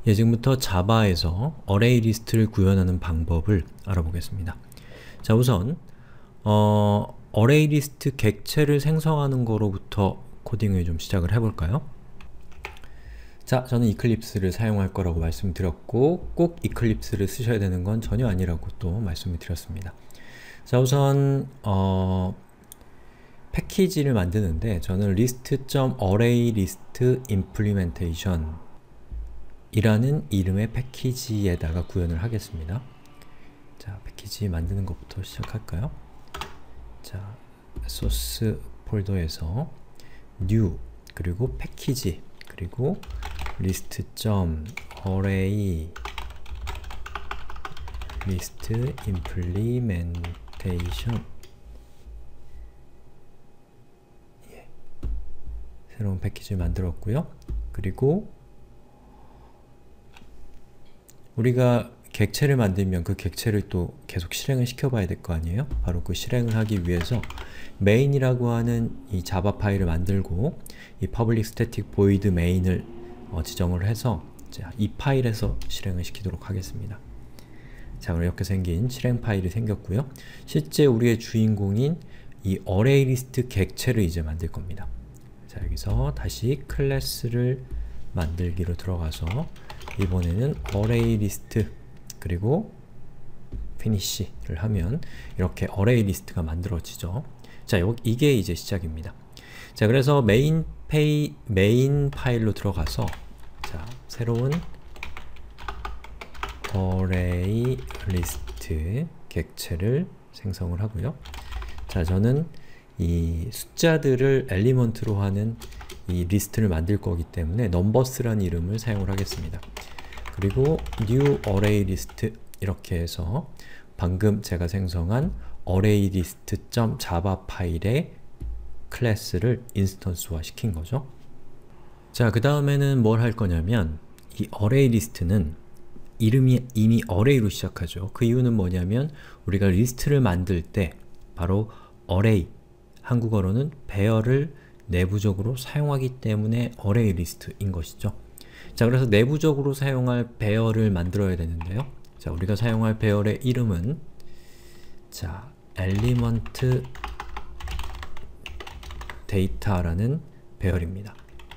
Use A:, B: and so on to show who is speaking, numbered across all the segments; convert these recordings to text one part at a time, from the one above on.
A: 지금부터 자바에서 어레이 리스트를 구현하는 방법을 알아보겠습니다. 자, 우선 어레이 리스트 객체를 생성하는 거로부터 코딩을 좀 시작을 해볼까요? 자, 저는 이클립스를 사용할 거라고 말씀드렸고 꼭 이클립스를 쓰셔야 되는 건 전혀 아니라고 또 말씀을 드렸습니다. 자, 우선 패키지를 만드는데 저는 list.arraylist_implementation 이라는 이름의 패키지에다가 구현을 하겠습니다. 자, 패키지 만드는 것부터 시작할까요? 자, 소스 폴더에서 new 그리고 패키지 그리고 list.array list implementation 새로운 패키지를 만들었고요. 그리고 우리가 객체를 만들면 그 객체를 또 계속 실행을 시켜봐야 될 거 아니에요? 바로 그 실행을 하기 위해서 main이라고 하는 이 자바 파일을 만들고 이 public static void main을 지정을 해서 이 파일에서 실행을 시키도록 하겠습니다. 자, 이렇게 생긴 실행 파일이 생겼고요. 실제 우리의 주인공인 이 array list 객체를 이제 만들 겁니다. 자, 여기서 다시 클래스를 만들기로 들어가서 이번에는 array list 그리고 finish를 하면 이렇게 array list가 만들어지죠. 자, 이게 이제 시작입니다. 자, 그래서 메인 파일로 들어가서 자, 새로운 array list 객체를 생성을 하고요. 자, 저는 이 숫자들을 엘리먼트로 하는 이 리스트를 만들 거기 때문에 numbers라는 이름을 사용을 하겠습니다. 그리고 new array list 이렇게 해서 방금 제가 생성한 arraylist.java 파일의 클래스를 인스턴스화 시킨 거죠. 자, 그 다음에는 뭘 할 거냐면 이 array list는 이름이 이미 array로 시작하죠. 그 이유는 뭐냐면 우리가 리스트를 만들 때 바로 array, 한국어로는 배열을 내부적으로 사용하기 때문에 array list인 것이죠. 자, 그래서 내부적으로 사용할 배열을 만들어야 되는데요. 자, 우리가 사용할 배열의 이름은 자, element data라는 배열입니다.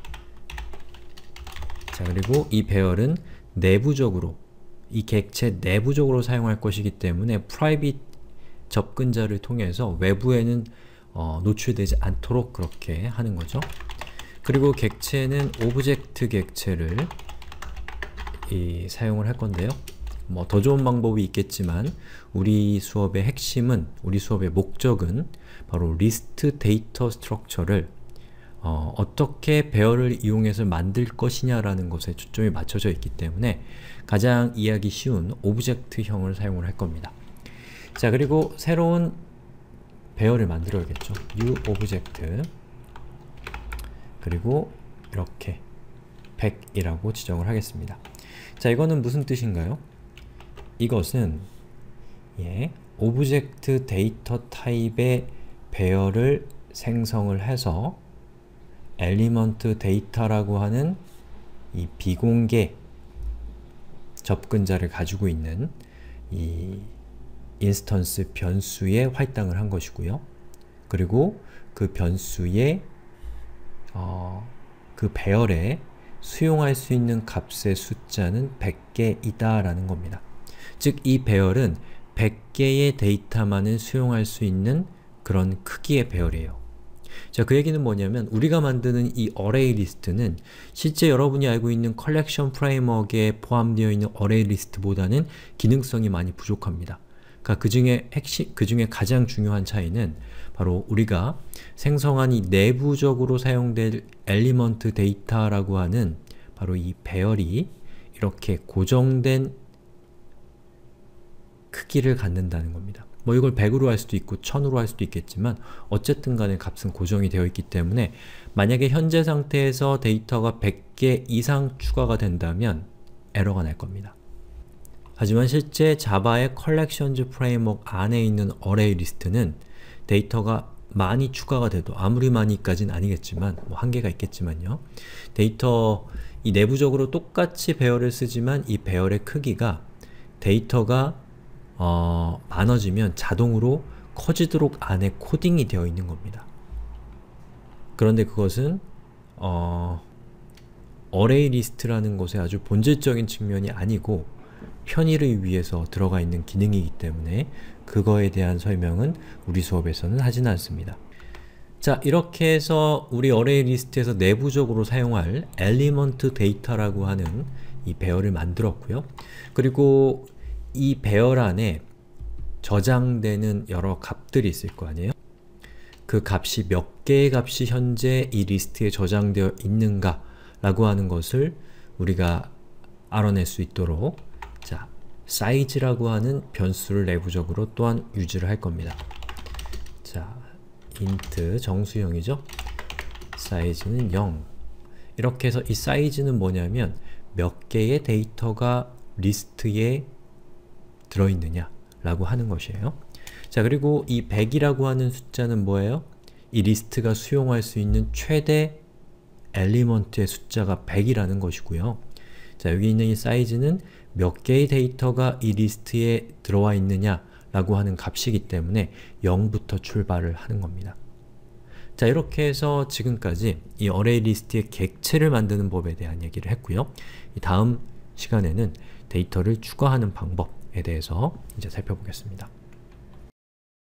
A: 자, 그리고 이 배열은 내부적으로 이 객체 내부적으로 사용할 것이기 때문에 private 접근자를 통해서 외부에는 노출되지 않도록 그렇게 하는 거죠. 그리고 객체는 오브젝트 객체를 사용을 할 건데요. 뭐 더 좋은 방법이 있겠지만 우리 수업의 핵심은, 우리 수업의 목적은 바로 리스트 데이터 스트럭처를 어떻게 배열을 이용해서 만들 것이냐라는 것에 초점이 맞춰져 있기 때문에 가장 이해하기 쉬운 오브젝트형을 사용을 할 겁니다. 자, 그리고 새로운 배열을 만들어야겠죠. new object 그리고 이렇게 100이라고 지정을 하겠습니다. 자, 이거는 무슨 뜻인가요? 이것은 오브젝트 데이터 타입의 배열을 생성을 해서 엘리먼트 데이터라고 하는 이 비공개 접근자를 가지고 있는 이 인스턴스 변수에 할당을 한 것이고요. 그리고 그 변수의 그 배열에 수용할 수 있는 값의 숫자는 100개이다 라는 겁니다. 즉, 이 배열은 100개의 데이터만을 수용할 수 있는 그런 크기의 배열이에요. 자, 그 얘기는 뭐냐면 우리가 만드는 이 array 리스트는 실제 여러분이 알고 있는 컬렉션 프레임워크에 포함되어 있는 array 리스트보다는 기능성이 많이 부족합니다. 그러니까 그 중에 가장 중요한 차이는 바로 우리가 생성한 이 내부적으로 사용될 엘리먼트 데이터라고 하는 바로 이 배열이 이렇게 고정된 크기를 갖는다는 겁니다. 뭐 이걸 100으로 할 수도 있고 1000으로 할 수도 있겠지만 어쨌든 간에 값은 고정이 되어 있기 때문에 만약에 현재 상태에서 데이터가 100개 이상 추가가 된다면 에러가 날 겁니다. 하지만 실제 자바의 collections framework 안에 있는 array 리스트는 데이터가 많이 추가가 돼도, 아무리 많이까지는 아니겠지만 뭐 한계가 있겠지만요, 데이터 이 내부적으로 똑같이 배열을 쓰지만 이 배열의 크기가 데이터가 많아지면 자동으로 커지도록 안에 코딩이 되어 있는 겁니다. 그런데 그것은 어레이 리스트라는 것의 아주 본질적인 측면이 아니고 편의를 위해서 들어가 있는 기능이기 때문에 그거에 대한 설명은 우리 수업에서는 하지는 않습니다. 자, 이렇게 해서 우리 어레이 리스트에서 내부적으로 사용할 엘리먼트 데이터라고 하는 이 배열을 만들었고요. 그리고 이 배열 안에 저장되는 여러 값들이 있을 거 아니에요? 그 값이 몇 개의 값이 현재 이 리스트에 저장되어 있는가 라고 하는 것을 우리가 알아낼 수 있도록 자, 사이즈라고 하는 변수를 내부적으로 또한 유지를 할 겁니다. 자, int 정수형이죠? 사이즈는 0. 이렇게 해서 이 사이즈는 뭐냐면 몇 개의 데이터가 리스트에 들어있느냐 라고 하는 것이에요. 자, 그리고 이 100이라고 하는 숫자는 뭐예요? 이 리스트가 수용할 수 있는 최대 엘리먼트의 숫자가 100이라는 것이고요. 자, 여기 있는 이 사이즈는 몇 개의 데이터가 이 리스트에 들어와 있느냐 라고 하는 값이기 때문에 0부터 출발을 하는 겁니다. 자, 이렇게 해서 지금까지 이 어레이 리스트의 객체를 만드는 법에 대한 얘기를 했고요. 이 다음 시간에는 데이터를 추가하는 방법에 대해서 이제 살펴보겠습니다.